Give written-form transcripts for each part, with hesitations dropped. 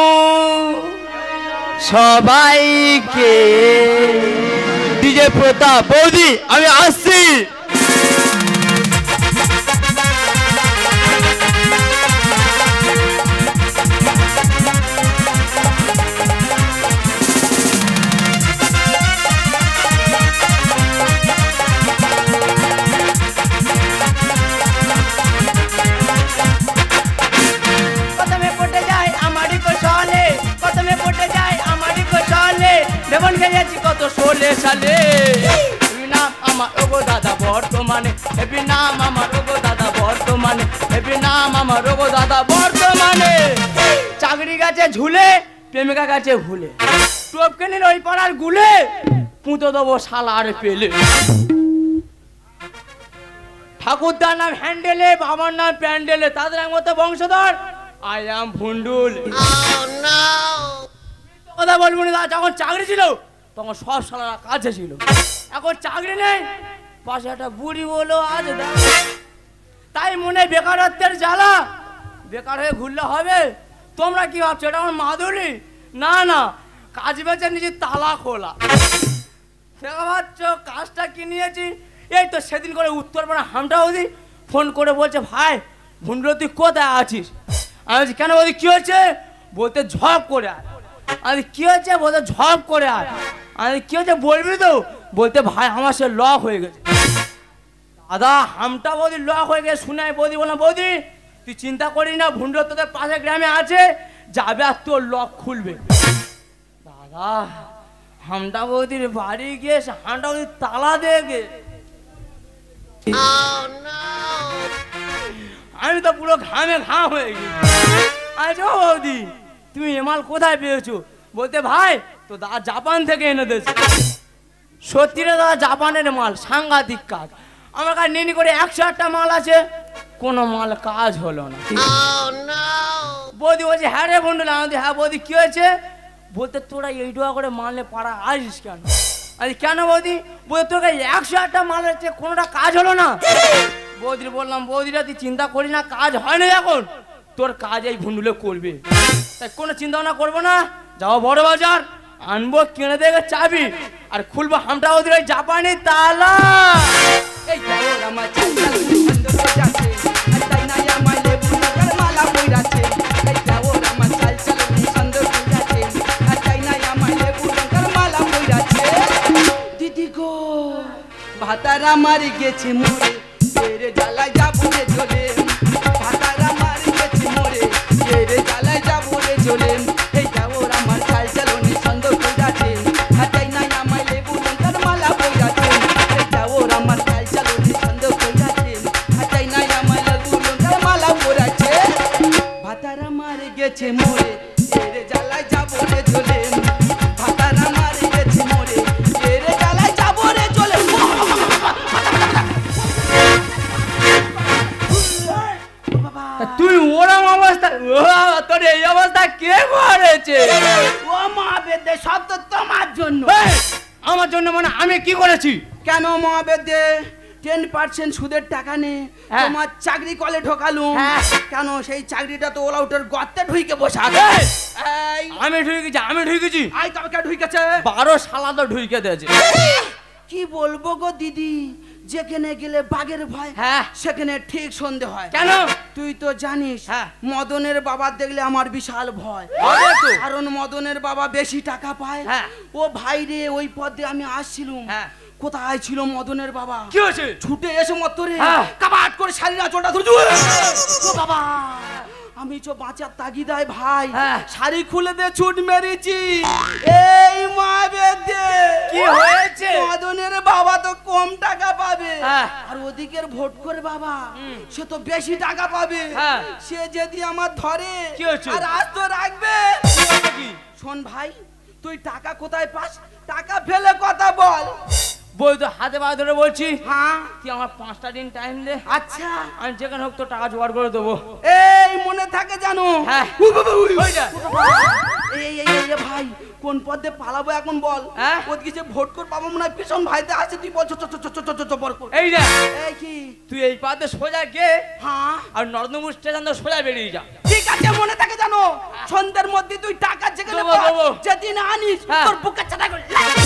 সবাইকে ডিজে প্রতাপ বৌদি আমি আসছি। দেবন গেছি কত 16 সালে নাম আমার ওগো দাদা বর্তমানে হেবি নাম আমার ওগো দাদা বর্তমানে হেবি নাম আমার ওগো দাদা বর্তমানে চাকরি গাছে ঝুলে প্রেমিকা গাছে ভুলে টপকে নিল ওই পাড়ার গুলে পুঁতো দেবো শালা আর পেলে ঠাকুরদার নাম হ্যান্ডেলে বাবার নাম প্যান্ডেলে তাদের মতো বংশধর আই অ্যাম ভুন্ডুল। কথা বলবো না যখন চাকরি ছিল তখন সব শালারা কাছে ছিল এখন চাকরি নেই পাশে একটা বুড়ি বলো আজ তাই মনে বেকারত্বের জ্বালা বেকার হয়ে ঘুরলে হবে। তোমরা কি ভাবছো এটা আমার মাধুরী? না না কাজ বেচে নিজে তালা খোলা দেখা পাচ্ছ কাজটা কি নিয়েছি এই তো সেদিন করে উত্তরপাড়া হামটা ওদি ফোন করে বলছে ভাই ভুন্ডুল তুই কোথায় আছিস? আমি বলছি কেন ওদি কি হয়েছে? বলতে ঝপ করে আয়। আমি কি হয়েছে? বলতে ঝপ করে আয়। আমি কি হয়েছে বলবি তো? বলতে ভাই আমার সে লক হয়ে গেছে। দাদা হামটা বৌদি লক হয়ে গেছে শুনে বৌদি বললাম বৌদি তুই চিন্তা করিস না ভুন্ডুল তোদের পাশে গ্রামে আছে যাবে আর তোর লক খুলবে। দাদা হামটা বৌদির বাড়ি গিয়ে হামটা বৌদি তালা দেখে আমি তো পুরো ঘামে ঘাম হয়ে গেছি। আচ্ছা বৌদি তুমি এমাল কোথায় পেয়েছো? বলতে ভাই তো দাদা জাপান থেকে এনে দিয়েছে। সত্যি রে দাদা জাপানের মাল সাংঘাতিক কাজ। আমার কাছে নিনি করে 108টা মাল আছে কোনো মাল কাজ হলো না। বৌদি বলছে হ্যাঁ রে বন্ধু আমাদের হ্যাঁ বৌদি কি হয়েছে? বলতে তোরা এইটুকু করে মানলে পাড়া আসিস কেন? আরে কেন বৌদি? বলতে তোর কাছে 108টা মাল আছে কোনোটা কাজ হলো না। বৌদির বললাম বৌদিরা তুই চিন্তা করি না কাজ হয় না এখন তোর কাজ এই ভুন্ডুলে করবে তাই কোনো চিন্তা ভাবনা করবো না। যাও বড় বাজার আনবো কিনে দেবে চাবি আর খুলবো হামটা ওদের ওই জাপানি তালা। এই যাও আমার চাচা সুন্দর যাচ্ছে আর তাই না আমার লেবু নগর মালা কইরাছে। এই যাও আমার চাচা সুন্দর যাচ্ছে আর তাই না আমার লেবু নগর মালা কইরাছে। দিদি গো ভাতার আমার গেছে মরে তেরে জ্বালায় যাবো রে চলে ভাতার আমার গেছে মরে তেরে জ্বালায় যাবো রে চলে। এই যাও আমার চাল চালনি সুন্দর কইরাছে আর তাই না আমার লেবু নগর মালা কইরাছে। এই যাও আমার চাল চালনি সুন্দর কইরাছে আর তাই না আমার লেবু নগর মালা কইরাছে। ভাতার আমার গেছে মরে তেরে জ্বালায় যাবো রে চলে ভাতার আমার গেছে মরে তেরে জ্বালায় যাবো রে চলে। তুই ওরম অবস্থা তোর এই অবস্থা কে করেছে? ও মহাবেদে সব তো তোমার জন্য। আমার জন্য মানে আমি কি করেছি? কেন মহাবেদে 10% সুদের টাকা নে তোমার চাকরি কলে ঢোকালু কেন সেই চাকরিটা তো ওলা উঠের গর্তে ঢুইকে বসা আছে। আমি ঢুকেছি আই তবে কে ঢুইকেছে? 12 শালা তো ঢুইকে দিয়েছে। কি বলবো গো দিদি যেখানে গেলে বাঘের ভয় সেখানে ঠিক সন্ধে হয়। কেন? তুই তো জানিস মদনের বাবা দেখলে আমার বিশাল ভয় কারণ মদনের বাবা বেশি টাকা পায়। ও ভাই রে ওই পথে আমি আসছিলাম কোথায় ছিল মদনের বাবা? কি হয়েছে? ছুটে এসে মতরে কাবাট করে শাড়িরা চোটা ধরছে। ও বাবা আমি তো বাঁচার তাগিদায় ভাই শাড়ি খুলে দিয়ে ছুট মেরেছি। এই মা বেদে কি হয়েছে? মদনের বাবা তো কম টাকা পাবে আর ওদিকের ভোট করে বাবা সে তো বেশি টাকা পাবে। সে যদি আমার ধরে আর আজ তো রাখবে। শোন ভাই তুই টাকা কোথায় পাস? টাকা ফেলে কথা বল। বই তো হাতে পা ধরে বলছি হ্যাঁ তুই আমার 5টা দিন টাইম দে। আচ্ছা আমি যেখানে হোক তো টাকা জোগাড় করে দেবো। এই মনে থাকে জানো? হ্যাঁ এই এ ভাই কোন পথে পালাবো এখন বল ওদিকে যে ভোট কর পাবো না ভীষণ ভাইতে আছে তুই বল এই রে এই কি তুই এই পথে সোজা গে হ্যাঁ আর নর্দমপুর স্টেশন থেকে সোজা বেরিয়ে যা ঠিক আছে মনে থাকে জানো সন্ধ্যার মধ্যে তুই টাকা যেখানে যেদিন আনিস তোর বুকে চাটা করে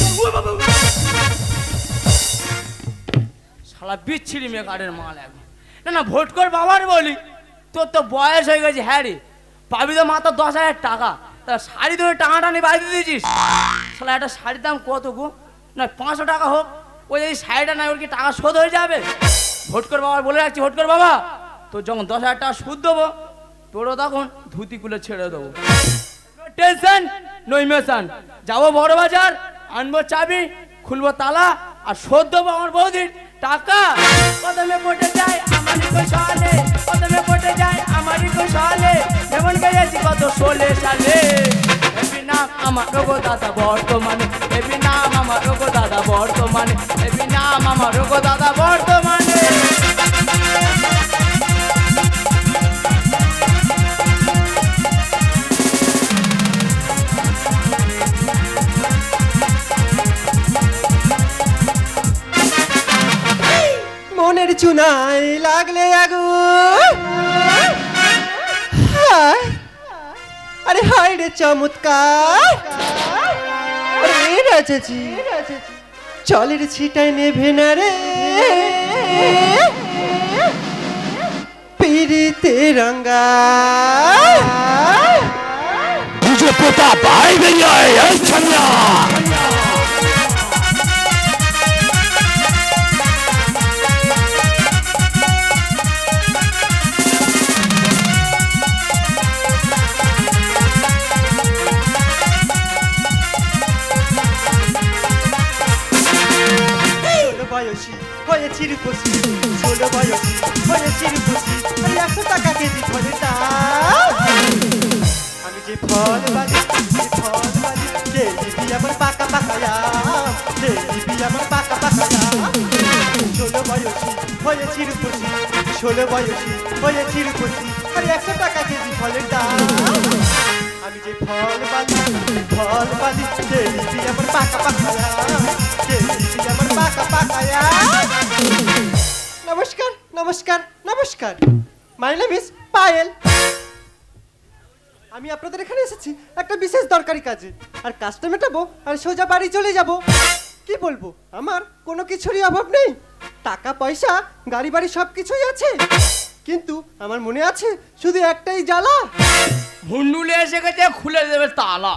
শালা বিচ্ছিরি মেকারের মাল এখন না না ভোট কর বাবার বলি তোর তো বয়স হয়ে গেছে হ্যাঁ রে পাবি তো মাত্র 10,000 টাকা তা শাড়ি ধরে টানাটানি বাড়িতে দিয়েছিস শালা একটা শাড়ির দাম কত গো না 500 টাকা হোক ওই যদি শাড়িটা নাই ওর কি টাকা শোধ হয়ে যাবে ভোট কর বাবার বলে রাখছি ভোট কর বাবা তোর যখন 10,000 টাকা সুদ দেবো তোরও তখন ধুতি খুলে ছেড়ে দেবো টেনশন নো ইমোশন যাবো বড় বাজার আনবো চাবি খুলবো তালা আর শোধ দেবো আমার বৌদির টাকা প্রথমে পটে যায় আমারই কোশালে প্রথমে পটে যায় আমারই কোশালে যেমন গেছি কত 16 সালে এবি নাম আমার গো দাদা বর্তমানে এবি নাম আমার গো দাদা বর্তমানে এবি নাম আমার গো দাদা বর্তমানে মনের চুনাই লাগলে আগুন আরে হায় রে চমৎকার আরে রাজাজি চলের ছিটায় নেভে না রে পিরিতে রঙ্গা DJ Pratap ভাই বেরিয়ে ছান্না বয়সী হয়েছি রূপসী 16 বয়সী হয়েছি রূপসী আরে 100 টাকা কেজি ফলে আমি যে ফল বালি দিবি আমার পাকা পাকা দিবি আমার পাকা পাকা 16 বয়সী হয়েছি রূপসী 16 বয়সী হয়েছি রূপসী আরে 100 টাকা কেজি ফলে আমি যে ফল বালি দিবি আমার পাকা পাকা আমার পাকা পাকা নমস্কার নমস্কার নমস্কার মাই নেম ইজ পায়েল আমি আপনাদের এখানে এসেছি একটা বিশেষ দরকারি কাজে আর কাজটা মেটাবো আর সোজা বাড়ি চলে যাব কি বলবো আমার কোনো কিছুরই অভাব নেই টাকা পয়সা গাড়ি বাড়ি সব কিছুই আছে কিন্তু আমার মনে আছে শুধু একটাই জ্বালা ভুন্ডুলে এসে গেছে খুলে দেবে তালা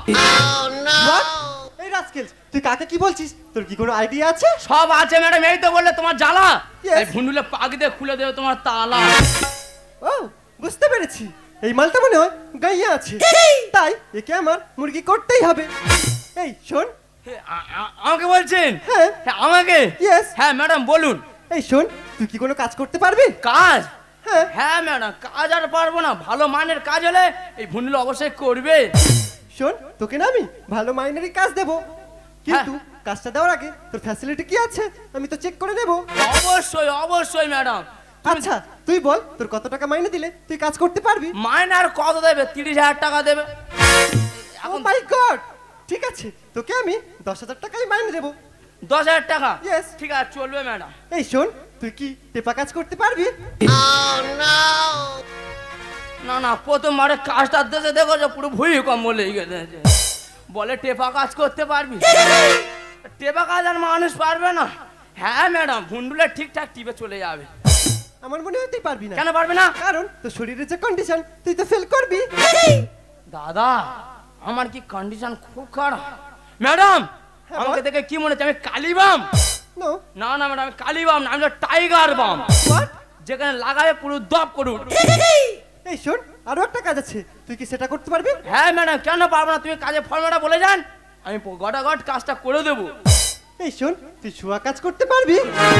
এই রাস্কেল তুই কাকে কি বলছিস তোর কি কোনো আইডিয়া আছে সব আছে ম্যাডাম এই তো বললে তোমার জ্বালা Yes. এই ভুন্ডুলে পাক দিয়ে খুলে দেবে তোমার তালা ও বুঝতে পেরেছি এই মালটা মনে হয় গাইয়া আছে তাই একে আমার মুরগি করতেই হবে এই শোন আমাকে বলছেন হ্যাঁ আমাকে Yes. হ্যাঁ ম্যাডাম বলুন এই শোন তুই কি কোনো কাজ করতে পারবি কাজ হ্যাঁ হ্যাঁ ম্যাডাম কাজ আর পারবো না ভালো মানের কাজ হলে এই ভুন্ডুলে অবশ্যই করবে শোন তোকে না আমি ভালো মাইনেরই কাজ দেব কিন্তু কাজটা দেওয়ার আগে তোর ফ্যাসিলিটি কি আছে আমি তো চেক করে নেব অবশ্যই অবশ্যই ম্যাডাম আচ্ছা তুই বল তোর কত টাকা মাইনে দিলে তুই কাজ করতে পারবি মাইনে আর কত দেবে 30,000 টাকা দেবে ও মাই গড ঠিক আছে তোকে আমি 10,000 টাকাই মাইনে দেব 10,000 টাকা Yes. ঠিক আছে চলবে ম্যাডাম এই শোন তুই কি টেপা কাজ করতে পারবি না না প্রথমবারে কাজটা দেশে দেখো যে পুরো ভূমিকম্প লেগে গেছে বলে টেপা কাজ করতে পারবি টেপা কাজ আর মানুষ পারবে না হ্যাঁ ম্যাডাম ভুন্ডুলে ঠিকঠাক টিপে চলে যাবে আমার মনে হয় তুই পারবি না কেন পারবে না কারণ তোর শরীরের যে কন্ডিশন তুই তো ফেল করবি দাদা আমার কি কন্ডিশন খুব খারাপ ম্যাডাম হ্যাঁ, আমাকে বল। দেখে কি মনে হচ্ছে আমি কালিবাম নো না না ম্যাডাম আমি কালিবাম না আমি তো টাইগার বাম হোয়াট যেখানে লাগাবে পুরো দপ করে উঠবে এই শোন আরো একটা কাজ আছে তুই কি সেটা করতে পারবি হ্যাঁ ম্যাডাম কেন পারবো না তুমি কাজে ফর্মেটা বলে যান আমি গটাগট কাজটা করে দেবো এই শোন তুই শুয়া কাজ করতে পারবি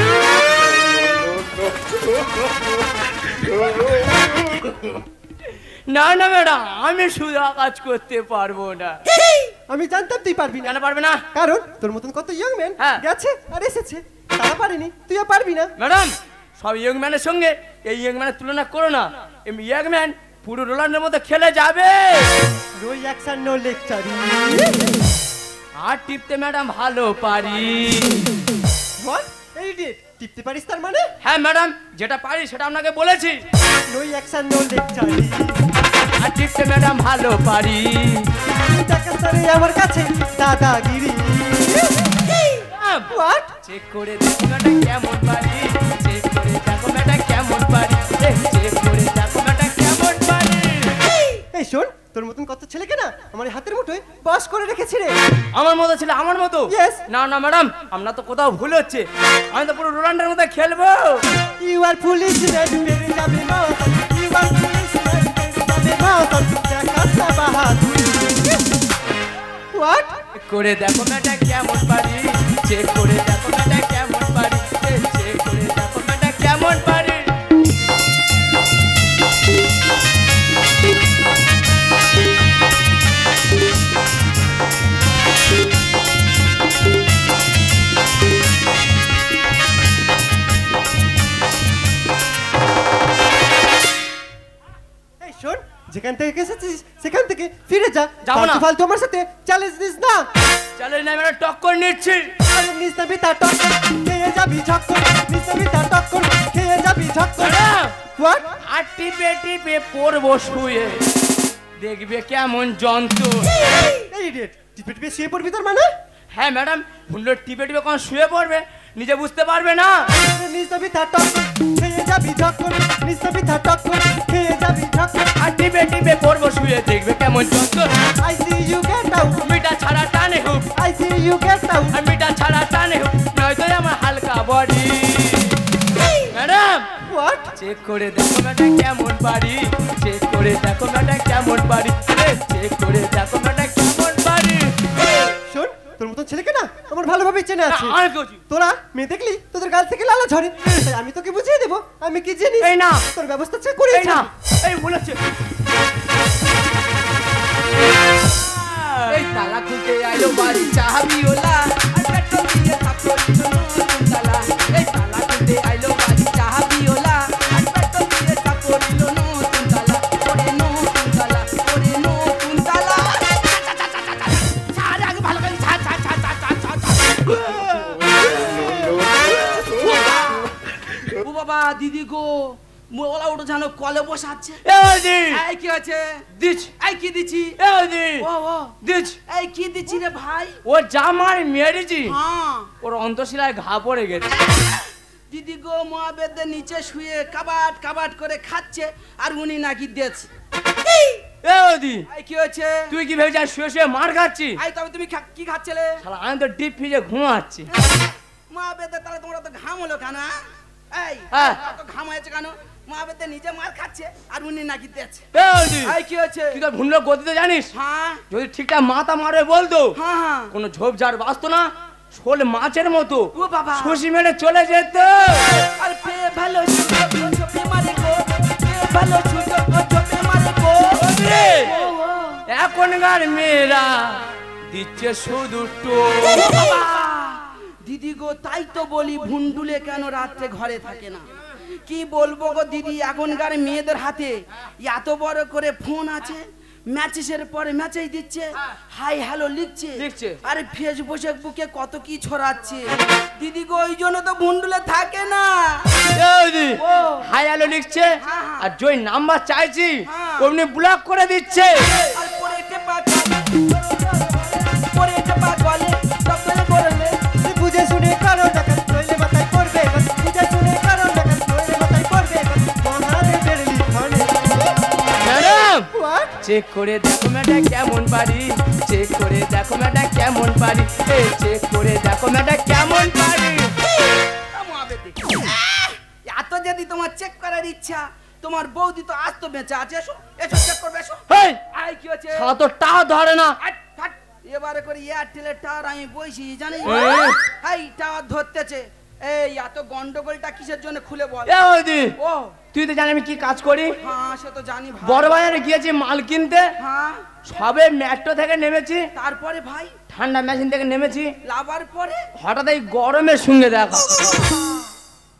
না না ম্যাডাম আমি শুধু কাজ করতে পারবো না আমি জানতাম তুই পারবি না কেন পারবে না কারণ তোর মতন কত ইয়ং ম্যান হ্যাঁ। গেছে আর এসেছে তারা পারেনি তুইও পারবি না ম্যাডাম সব ইয়ং ম্যানের সঙ্গে এই ইয়ং ম্যানের তুলনা করো না এই ইয়ং ম্যান পুরো রোলান্ডের মধ্যে খেলে যাবে। নো অ্যাকশন নো লেকচারি। আর টিপতে ম্যাডাম ভালো পারি। হোয়াট ইডিয়েট, টিপতে পারিস তার মানে? হ্যাঁ ম্যাডাম, যেটা পারি সেটা আপনাকে বলেছি। নো অ্যাকশন নো লেকচারি। আর টিপতে ম্যাডাম ভালো পারি। টাকা সারে আমার কাছে দাদাগিরি। হোয়াট? চেক করে দেখো ম্যাডাম কেমন পারি। চেক করে দেখো ম্যাডাম কেমন পারি। চেক করে দেখো ম্যাডাম কেমন পারি। এই শোন, তোর মতন কত ছেলেকে না আমার এই হাতের মুঠোয় বাস করে রেখেছি রে। আমার মতো ছিল আমার মতো? Yes. না না ম্যাডাম, আমরা তো কোথাও ভুল হচ্ছে। আমি তো পুরো রোলান্ডের মধ্যে খেলবো। ইউ আর পুলিশ রেড মেরে যাবে মাওতন। ইউ আর পুলিশ রেড মেরে যাবে মাওতন। দেখাস না বাহাদুরি। হোয়াট? করে দেখো ম্যাডাম কেমন পারি। চেক করে দেখো ম্যাডাম কেমন পারি। চেক করে দেখো ম্যাডাম কেমন পারি। এই শোন, যেখান থেকে এসেছিস সেখান থেকে ফিরে যা। যাবো না। ফালতু আমার সাথে চ্যালেঞ্জ দিস না। চলে না ম্যাডাম, টক্কর নিচ্ছি। আরে নিস না বিতা টক্কর খেয়ে যাবি ঝক্কর। নিস না বিতা টক্কর খেয়ে যাবি ঝক্কর। Madam, what? আর টিপে টিপে পড়বো শুয়ে, দেখবে কেমন যন্ত্র। এই ইডিয়েট, টিপে টিপে শুয়ে পড়বি তোর মানে? হ্যাঁ ম্যাডাম, হুন্ডো টিপে টিপে কখন শুয়ে পড়বে নিজে বুঝতে পারবে না। নিস না বিতা টক্কর খেয়ে যাবি ঝক্কর। নিস না বিতা টক্কর খেয়ে যাবি ঝক্কর। আর টিপে টিপে পড়বো শুয়ে, দেখবে কেমন যন্ত্র। I see you get out. মিটা ছাড়া টানে হুক। I see you get out. আর মিটা ছাড়া টানে হুক, নয়তো আমার হালকা বডি। Madam, What? চেক করে দেখো ম্যাডাম কেমন পারি। চেক করে দেখো ম্যাডাম কেমন পারি। চেক করে দেখো ম্যাডাম কেমন পারি। শোন, তোর মতন ছেলেকে না আমার ভালোভাবে চেনা আছে। আর কিছু তোরা মেয়ে দেখলি তোদের গাল থেকে লালা ঝরে। তাই আমি তোকে বুঝিয়ে দেবো আমি কি জানি। এই না। তোর ব্যবস্থা করে এই না, এই বলেছে। এই তালা খুলতে আইলো বাড়ি চাহাবিওলা। আর পেট্রোল দিয়ে থাপড় দিল নতুন তালা। এই তালা খুলতে আইলো বাড়ি চাহাবিওলা। আর পেট্রোল দিয়ে থাপড় দিল নতুন তালা। ওরে নতুন তালা, ওরে নতুন তালা। ছাড় আগে ভালো করে ছাড় ছাড় ছাড় ছাড় ছাড় ছাড় ছাড়। ও বাবা, দিদি গো, ওলা ওটা জানো কলে বসাচ্ছে। এই কি আছে? দিচ্ছ। এই কি দিছি? ও ও দিচ্ছ। এই কি দিছি রে ভাই? ও জামার মেরেছি, হ্যাঁ ওর অন্তঃশিলায় ঘা পড়ে গেছে। দিদি গো মহাবেদের নিচে শুয়ে কাবাট কাবাট করে খাচ্ছে আর উনি নাকি দিয়েছে। দি এই কি হয়েছে? তুই কি ভেবেছিস শুয়ে শুয়ে মার খাচ্ছি? এই তবে তুমি কি খাচ্ছিলে? শালা আমি তো ডিপ ফ্রিজে ঘুমাচ্ছি। মহাবেদের তাহলে তোমরা তো ঘাম হলো কেন? এই হ্যাঁ। তো ঘাম হয়েছে কেন? মহাবেদের নিজে মার খাচ্ছে আর উনি নাকি দিয়েছে। দি এই কি হয়েছে? তুই তো ভুন্ডো গতিতে জানিস? হ্যাঁ যদি ঠিকঠাক মাথা মারে বলতো, হ্যাঁ হ্যাঁ। কোনো ঝোপঝাড় বাঁচতো না, শোল মাছের মতো ও বাবা, খুশি মেরে চলে যেত। আর পে ভালো ছুটো ছোপে মারে গো, পে ভালো ছুটো ছোপে মারে গো। ও ও এখনকার মেয়েরা দিচ্ছে শুধু টো। বাবা, দিদি গো তাই তো বলি ভুন্ডুলে কেন রাত্রে ঘরে থাকে না। কি বলবো গো দিদি, এখনকার মেয়েদের হাতে এত বড় করে ফোন আছে, ম্যাচেসের পরে ম্যাচেই দিচ্ছে, হাই হ্যালো লিখছে, আরে ফেসবুকে কত কি ছড়াচ্ছে। দিদি গো ওই জন্য তো ভুন্ডুলে থাকে না। ও হাই হ্যালো লিখছে, হ্যাঁ, হ্যাঁ। আর জয় নাম্বার চাইছি হ্যাঁ। অমনি ব্লক করে দিচ্ছে। আর পরে টেপা পরে টেপা গলে সকালে করলে বুঝে শুনে কারো টাকা নইলে মাথায় পড়বে। বুঝে শুনে কারো টাকা নইলে মাথায় পড়বে। মহাদেবের লিখনে। Madam, what? চেক করে দেখো ম্যাডাম কেমন পারি। চেক করে দেখো ম্যাডাম কেমন পারি। চেক করে দেখো ম্যাডাম কেমন পারি। এত যদি তোমার চেক করার ইচ্ছা, তোমার বৌদি তো আজ তো বেঁচে আছে। এসো এসো চেক করবে এসো। হেই, আই কি হচ্ছে? শালা তো টাও ধরে না। হাট, হাট। এবারে করে এয়ারটেলের টাওয়ার আমি বইছি জানিস? এই টাওয়ার ধরতেছে। এই এত গন্ডগোলটা কিসের জন্য খুলে বল। এ ওদি, ও তুই তো জানি আমি কি কাজ করি। হ্যাঁ সে তো জানি ভাই। বড় বাজারে গিয়েছি মাল কিনতে, হ্যাঁ সবে মেট্রো থেকে নেমেছি, তারপরে ভাই ঠান্ডা মেশিন থেকে নেমেছি, লাভার পরে হঠাৎ এই গরমের সঙ্গে দেখা।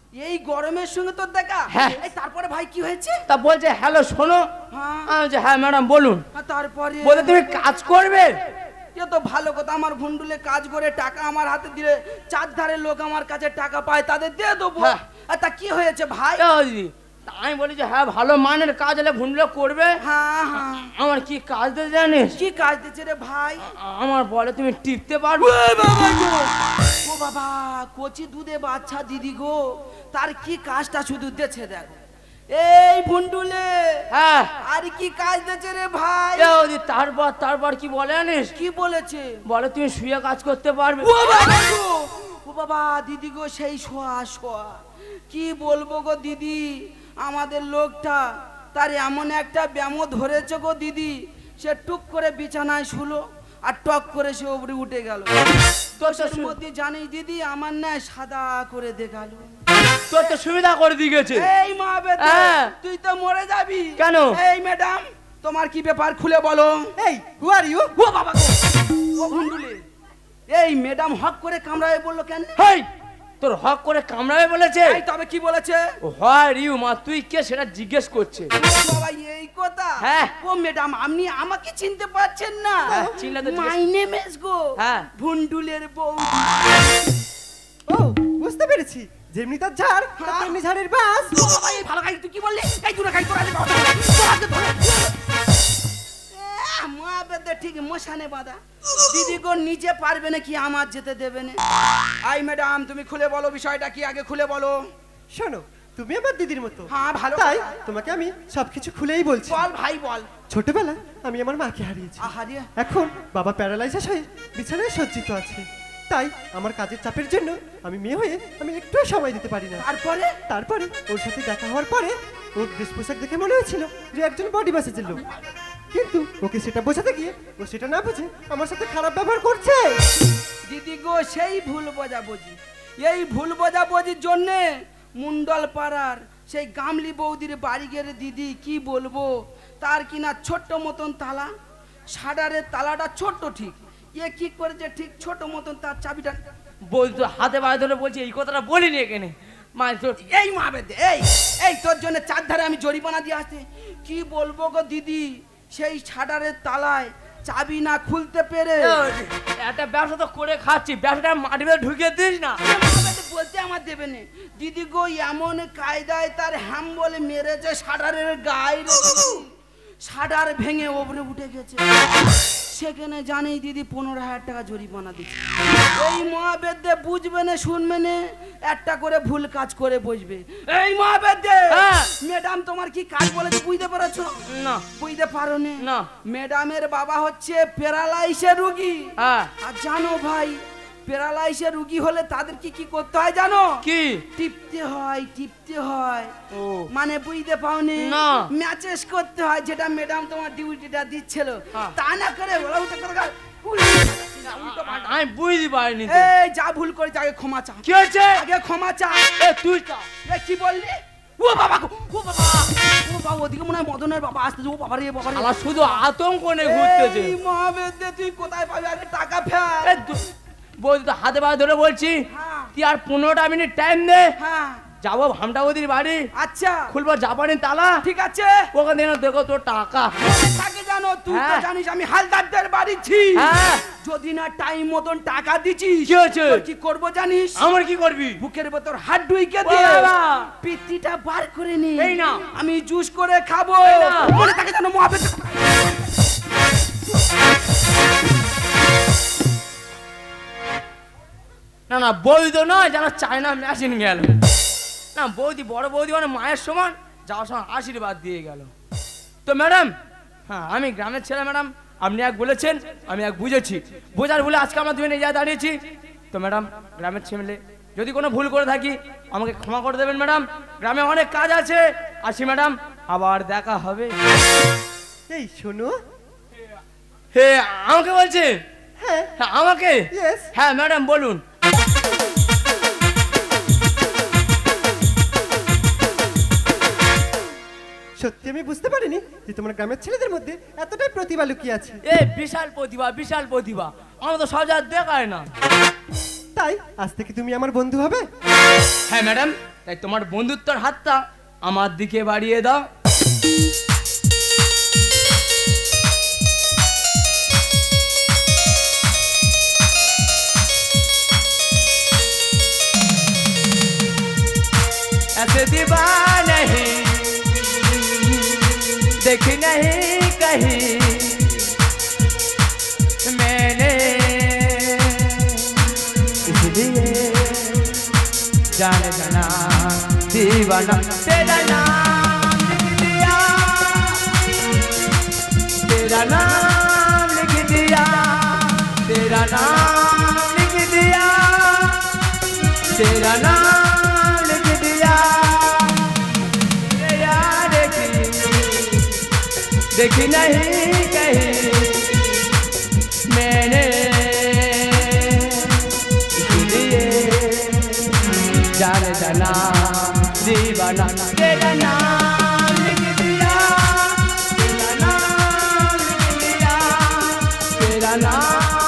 এই গরমের সঙ্গে তোর দেখা? হ্যাঁ। এই তারপরে ভাই কি হয়েছে? তা বলছে হ্যালো শোনো। হ্যাঁ। আমি বলছি হ্যাঁ ম্যাডাম বলুন। তারপরে বলে তুমি কাজ করবে? এ তো ভালো কথা, আমার ভুন্ডুলে কাজ করে টাকা আমার হাতে দিলে চারধারের লোক আমার কাছে টাকা পায়, তাদের দিয়ে দেবো। হ্যাঁ। তা কি হয়েছে ভাই? আমি বলি যে হ্যাঁ ভালো মানের কাজ হলে ভুন্ডুলে করবে। হ্যাঁ হ্যাঁ। আমার কি কাজ দিতে জানিস? কি কাজ দিচ্ছে রে ভাই? আমার বলে তুমি টিপতে পারবে। ও বাবা, কচি দুধে বাচ্চা দিদি গো, তার কি কাজটা শুধু দিচ্ছে দেখো। এই ভুন্ডুলে হ্যাঁ আর কি কাজ দিচ্ছে রে ভাই? তারপর কি বলে জানিস? কি বলেছে? বলে তুমি শুয়ে কাজ করতে পারবে। ও বাবা গো, ও বাবা দিদি গো, সেই শোয়া শোয়া কি বলবো গো দিদি, আমাদের লোকটা তার এমন একটা ব্যামো ধরেছে গো দিদি, সে টুক করে বিছানায় শুলো আর টক করে সে উপরে উঠে গেল। তোর মধ্যে জানি দিদি আমার না সাদা করে দেখালো। তোর তো সুবিধা করে দিয়ে গেছে। এই মা বেটা, তুই তো মরে যাবি। কেন? এই ম্যাডাম, তোমার কি ব্যাপার খুলে বলো। এই হু আর ইউ? ও বাবা গো, ও ভুন্ডুলে, এই ম্যাডাম হক করে কামড়ায় বললো কেন? হেই, তোর হক করে কামড়াবে বলেছে? এই তবে কি বলেছে? ও হয় রিউ মা, তুই কে সেটা জিজ্ঞেস করছে। বাবা এই কথা? হ্যাঁ। ও ম্যাডাম, আপনি আমাকে চিনতে পারছেন না? চিনলে তো মাই নেম ইজ গো। হ্যাঁ। ভুন্ডুলের বউ। ও বুঝতে পেরেছি, যেমনি তার ঝাড় তেমনি ঝাড়ের বাস। ও বাবা, এই ভালো খাই, তুই কি বললি? এই তুই খাই তোরা মা বেদে ঠিক মশানে বাঁধা। দিদি গো নিজে পারবে নাকি আমার যেতে দেবে না? আই ম্যাডাম, তুমি খুলে বলো বিষয়টা কি, আগে খুলে বলো। শোনো, তুমি আমার দিদির মতো। হ্যাঁ ভালো। তাই তোমাকে আমি সবকিছু খুলেই বলছি। বল ভাই বল। ছোটবেলা আমি আমার মাকে হারিয়েছি। আহারে। এখন বাবা প্যারালাইসিস হয়ে বিছানায় সজ্জিত আছে। তাই আমার কাজের চাপের জন্য আমি মেয়ে হয়ে আমি একটুও সময় দিতে পারি না। তারপরে ওর সাথে দেখা হওয়ার পরে ওর ড্রেস পোশাক দেখে মনে হয়েছিল যে একজন বডি ম্যাসাজের লোক, কিন্তু ওকে সেটা বোঝাতে গিয়ে ও সেটা না বুঝে আমার সাথে খারাপ ব্যবহার করছে। দিদি গো, সেই ভুল বোঝাবুঝি, এই ভুল বোঝাবুঝির জন্যে মুন্ডল পাড়ার সেই গামলি বৌদির বাড়ি গেলে দিদি কি বলবো, তার কিনা ছোট্ট মতন তালা, শাটারের তালাটা ছোট্ট ঠিক, এ কি করেছে ঠিক ছোট মতন তার চাবিটা বলছি তো হাতে বাইরে ধরে বলছি এই কথাটা বলিনি এখানে। মা তোর এই মা বেদে, এই তোর জন্য চারধারে আমি জরিমানা দিয়ে আসতে কি বলবো গো দিদি, সেই শাটারের তালায় চাবি না খুলতে পেরে একটা ব্যবসা তো করে খাচ্ছি, ব্যবসাটা মাটি ভেতরে ঢুকিয়ে দিস না। বলতে আমার দেবে না দিদি গো, এমন কায়দায় তার হ্যাম বলে মেরেছে শাটারের গায়ে, শাটার ভেঙে ওপরে উঠে গেছে। সেখানে জানেই দিদি 15,000 টাকা জরিমানা দিচ্ছে। এই মহাবেদ্যে বুঝবে না শুনবে না, একটা করে ভুল কাজ করে বসবে। এই মহাবেদ্যে, ম্যাডাম তোমার কি কাজ বলেছে বুঝতে পেরেছো? না বুঝতে পারো না। ম্যাডামের বাবা হচ্ছে প্যারালাইসিস রোগী। আর জানো ভাই, প্যারালাইসিস রোগী হলে তাদের কি কি করতে হয় জানো? কি? টিপতে হয়। ও মানে বুঝতে পাওনি? না, ম্যাচেস করতে হয়, যেটা ম্যাডাম তোমার ডিউটিটা দিচ্ছিল, তা না করে ওরা উঠে কথা আমি বুঝতে পারিনি। এই যা ভুল করেছে আগে ক্ষমা চা। কি হয়েছে? আগে ক্ষমা চা। তুই চা। কি বললি? ও বাবা, ও বাবা, ও বাবা, ওদিকে মনে হয় মদনের বাবা আসতেছে। ও বাবা রে বাবা, আমার শুধু আতঙ্ক নিয়ে ঘুরতেছে। এই মহাবেদ্যে তুই কোথায় পাবি আগে টাকা ফেল। বলছি তো হাতে বাইরে ধরে বলছি, তুই আর 15টা মিনিট টাইম দে। যাবো ভামটা ওদির বাড়ি। আচ্ছা, খুলবো জাপানি তালা। ঠিক আছে, ওখানে দেখো তোর টাকা থাকে জানো। তুই তো জানিস আমি হালদারদের বাড়ি ছি। যদি না টাইম মতন টাকা দিছিস, কি হয়েছে? কি করবো জানিস? আমার কি করবি? বুকের ভেতর হাত ঢুইকে দিয়ে পিত্তিটা বার করে নি। এই না, আমি জুস করে খাবো। মনে থাকে জানো মহাবেদ। না না, বৌদি তো নয়, যেন চায়না মেশিন গেল। না বৌদি, বড় বৌদি মানে মায়ের সমান, যাওয়ার সময় আশীর্বাদ দিয়ে গেল। তো ম্যাডাম, হ্যাঁ আমি গ্রামের ছেলে ম্যাডাম, আপনি এক বলেছেন, আমি এক বুঝেছি, বোঝার ভুলে আজকে আমরা দুজনে যা দাঁড়িয়েছি। তো ম্যাডাম, গ্রামের ছেলে যদি কোনো ভুল করে থাকি আমাকে ক্ষমা করে দেবেন ম্যাডাম, গ্রামে অনেক কাজ আছে। আসি ম্যাডাম, আবার দেখা হবে। এই শোনো। হে আমাকে বলছে? হ্যাঁ আমাকে। হ্যাঁ ম্যাডাম বলুন। সত্যি আমি বুঝতে পারিনি যে তোমার গ্রামের ছেলেদের মধ্যে এতটাই প্রতিভা লুকিয়ে আছে। বিশাল প্রতিভা, বিশাল প্রতিভা, আমার তো সহজে দেখায় না। তাই আজ থেকে তুমি আমার বন্ধু হবে? হ্যাঁ ম্যাডাম, তাই তোমার বন্ধুত্বর হাতটা আমার দিকে বাড়িয়ে দাও। ऐसे दीवाना नहीं देखी नहीं कहीं मैंने, इसलिए जाने जाना दीवाना तेरा नाम लिख दिया, तेरा नाम लिख दिया, तेरा नाम लिख दिया, तेरा नाम लिख दिया। यार देखी नहीं कहीं मैंने, इसलिए जाने जाना दीवाना तेरा नाम लिख दिया, तेरा नाम लिख दिया, तेरा नाम